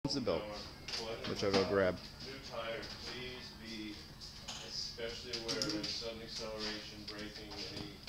the belt, which I'll go grab. New tire, please be especially aware of sudden acceleration, braking, any